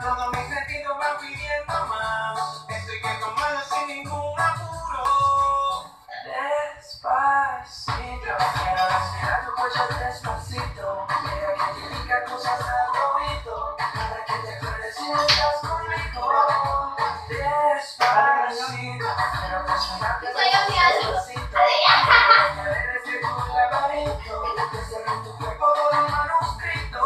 Todos mis sentidos van pidiendo más. Estoy que tomarlo sin ningún apuro. Despacito, quiero respirar tu cuello despacito. Quiero que te diga cosas al oído, para que te acuerdes si no estás conmigo. Despacito, quiero presionarte despacito. Eres de tu laberinto, que se ve en tu cuerpo todo el manuscrito.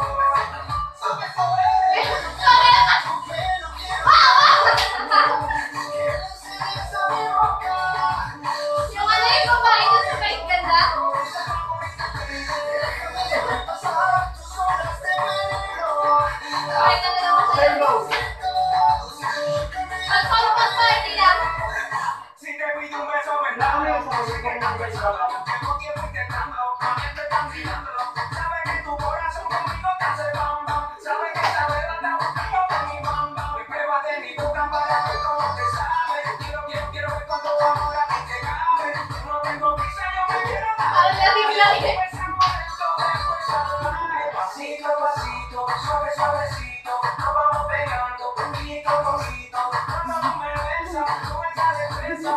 Si te pido un beso, me dame. Sé que no beso, tengo tiempo intentando, también te están mirando. Sabes que tu corazón conmigo te hace bam bam. Sabes que esa verdad está buscando por mi bam bam. Y pruébate mi boca para ver cómo te sabe. Quiero ver cuánto amor a ti te cabe. No tengo prisa, yo me quiero dar. Empezamos lento, después salvaje. Pasito a pasito, suavecito, nos vamos pegando, poquito a poquito. Cuando tú me besas, con esa destreza.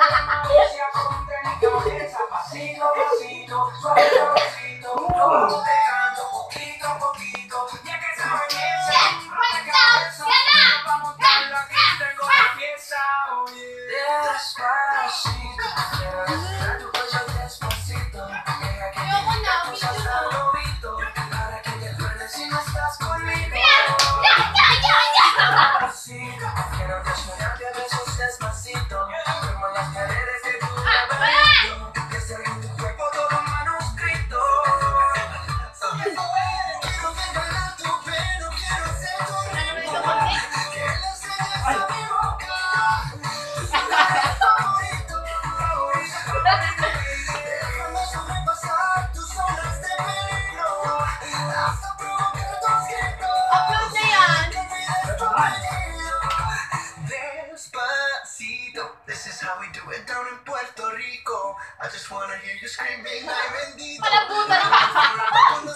Pasito a pasito, suavecito, nos vamos pegando poquito a poquito. Ya que esa belleza, nos vamos dando aquí, tengo la pieza. Despacito, quiero respirar tu cuello despacito. Deja que te diga cosas al oído, para que te acuerdes si no estás conmigo. Despacito, quiero desnudarte a besos despacito. Como las paredes de tu laberinto, que se ve en tu cuerpo todo un manuscrito. Quiero ver bailar tu pelo, quiero ser tu ritmo, que le enseñes a mi boca. Favorito, déjame sobrepasar tus zonas de peligro, hasta provocar tus gritos. Despacito, this is how we do it down in Puerto Rico. I just wanna hear you screaming, ay bendito.